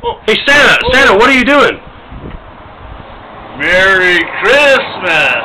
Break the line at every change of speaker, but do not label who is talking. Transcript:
Hey, Santa, what are you doing?
Merry Christmas!